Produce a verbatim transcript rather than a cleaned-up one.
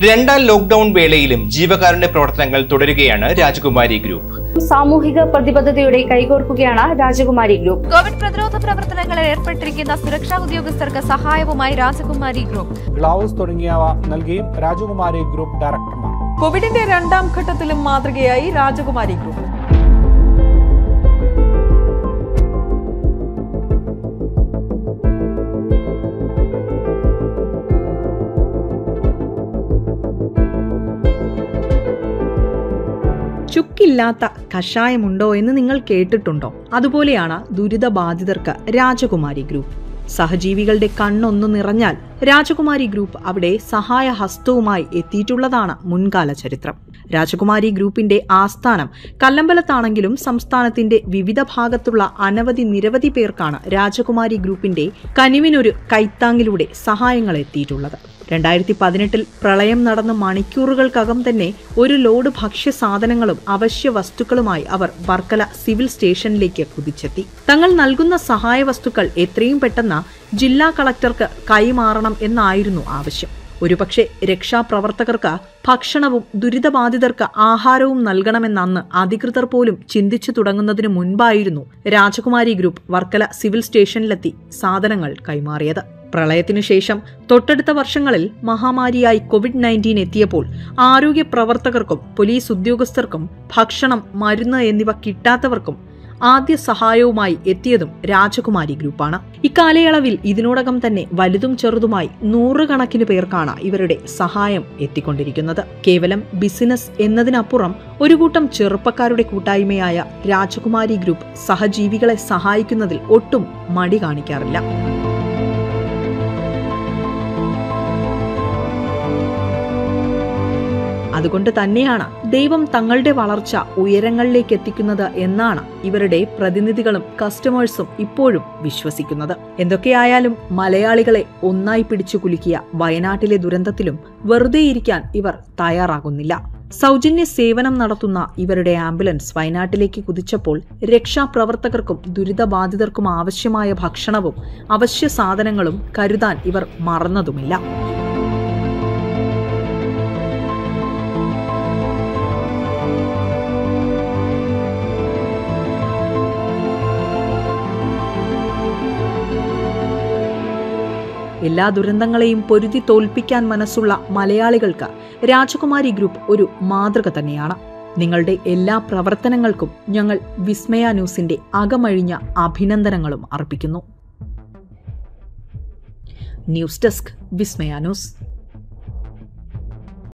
രണ്ടാം ലോക്ക്ഡൌൺ വേളയിലും ജീവകാരുണ്യ പ്രവർത്തനങ്ങൾ തുടരുകയാണ് രാജകുമാരി ഗ്രൂപ്പ്. സാമൂഹിക പ്രതിബദ്ധതയുടെ കൈകോർക്കുകയാണ് രാജകുമാരി ഗ്രൂപ്പ്. കോവിഡ് പ്രതിരോധ പ്രവർത്തനങ്ങളിൽ ഏർപ്പെട്ടിരിക്കുന്ന സുരക്ഷാ ഉദ്യോഗസ്ഥർക്ക് സഹായവുമായി രാജകുമാരി ഗ്രൂപ്പ്. ഗ്ലൗസ് തുടങ്ങിയവ നൽകിയും രാജകുമാരി ഗ്രൂപ്പ് ഡയറക്ടർമാർ. കോവിഡിന്റെ രണ്ടാം ഘട്ടത്തിലും മാതൃകയായി രാജകുമാരി ഗ്രൂപ്പ്. ചുക്കില്ലാത്ത കഷായമുണ്ടോ എന്ന് നിങ്ങൾ കേട്ടിട്ടുണ്ടോ? അതുപോലെയാണ് ദുരിതബാധിതർക്ക് രാജകുമാരി ഗ്രൂപ്പ്. സഹജീവികളുടെ കണ്ണൊന്നു നിറഞ്ഞാൽ രാജകുമാരി ഗ്രൂപ്പ് അവിടെ സഹായഹസ്തവുമായി എത്തിയിട്ടുള്ളതാണ് മുൻകാല ചരിത്രം. രാജകുമാരി ഗ്രൂപ്പിന്റെ ആസ്ഥാനം കല്ലമ്പലത്താണെങ്കിലും സംസ്ഥാനത്തിന്റെ വിവിധ ഭാഗത്തുള്ള അനവധി നിരവധി പേർക്കാണ് രാജകുമാരി ഗ്രൂപ്പിന്റെ കനിവിനൊരു കൈത്താങ്ങിലൂടെ സഹായങ്ങൾ എത്തിയിട്ടുള്ളത്. രണ്ടായിരത്തി പതിനെട്ടിൽ പ്രളയം നടന്ന മണിക്കൂറുകൾക്കകം തന്നെ ഒരു ലോഡ് ഭക്ഷ്യസാധനങ്ങളും അവശ്യ വസ്തുക്കളുമായി അവർ വർക്കല സിവിൽ സ്റ്റേഷനിലേക്ക് കുതിച്ചെത്തി. തങ്ങൾ നൽകുന്ന സഹായ വസ്തുക്കൾ എത്രയും പെട്ടെന്ന് ജില്ലാ കളക്ടർക്ക് കൈമാറണം എന്നായിരുന്നു ആവശ്യം. ഒരുപക്ഷെ രക്ഷാപ്രവർത്തകർക്ക് ഭക്ഷണവും ദുരിതബാധിതർക്ക് ആഹാരവും നൽകണമെന്നന്ന് അധികൃതർ പോലും ചിന്തിച്ചു തുടങ്ങുന്നതിനു മുൻപായിരുന്നു രാജകുമാരി ഗ്രൂപ്പ് വർക്കല സിവിൽ സ്റ്റേഷനിലെത്തി സാധനങ്ങൾ കൈമാറിയത്. പ്രളയത്തിനു ശേഷം തൊട്ടടുത്ത വർഷങ്ങളിൽ മഹാമാരിയായി കോവിഡ് നയൻറ്റീൻ എത്തിയപ്പോൾ ആരോഗ്യ പ്രവർത്തകർക്കും പോലീസ് ഉദ്യോഗസ്ഥർക്കും ഭക്ഷണം, മരുന്ന് എന്നിവ കിട്ടാത്തവർക്കും ആദ്യ സഹായവുമായി എത്തിയതും രാജകുമാരി ഗ്രൂപ്പാണ്. ഇക്കാലയളവിൽ ഇതിനോടകം തന്നെ വലുതും ചെറുതുമായി നൂറുകണക്കിന് പേർക്കാണ് ഇവരുടെ സഹായം എത്തിക്കൊണ്ടിരിക്കുന്നത്. കേവലം ബിസിനസ് എന്നതിനപ്പുറം ഒരു കൂട്ടം ചെറുപ്പക്കാരുടെ കൂട്ടായ്മയായ രാജകുമാരി ഗ്രൂപ്പ് സഹജീവികളെ സഹായിക്കുന്നതിൽ ഒട്ടും മടി കാണിക്കാറില്ല. അതുകൊണ്ട് തന്നെയാണ് ദൈവം തങ്ങളുടെ വളർച്ച ഉയരങ്ങളിലേക്ക് എത്തിക്കുന്നത് എന്നാണ് ഇവരുടെ പ്രതിനിധികളും കസ്റ്റമേഴ്സും ഇപ്പോഴും വിശ്വസിക്കുന്നത്. എന്തൊക്കെയായാലും മലയാളികളെ ഒന്നായി പിടിച്ചു കുലുക്കിയ വയനാട്ടിലെ ദുരന്തത്തിലും വെറുതെയിരിക്കാൻ ഇവർ തയ്യാറാകുന്നില്ല. സൗജന്യ സേവനം നടത്തുന്ന ഇവരുടെ ആംബുലൻസ് വയനാട്ടിലേക്ക് കുതിച്ചപ്പോൾ രക്ഷാപ്രവർത്തകർക്കും ദുരിതബാധിതർക്കും ആവശ്യമായ ഭക്ഷണവും അവശ്യ സാധനങ്ങളും കരുതാൻ ഇവർ മറന്നതുമില്ല. എല്ലാ ദുരന്തങ്ങളെയും പൊരുതി തോൽപ്പിക്കാൻ മനസ്സുള്ള മലയാളികൾക്ക് രാജകുമാരി ഗ്രൂപ്പ് ഒരു മാതൃക തന്നെയാണ്. നിങ്ങളുടെ എല്ലാ പ്രവർത്തനങ്ങൾക്കും ഞങ്ങൾ വിസ്മയ ന്യൂസിന്റെ അകമഴിഞ്ഞ അഭിനന്ദനങ്ങളും അർപ്പിക്കുന്നു. News desk, Vismaya news.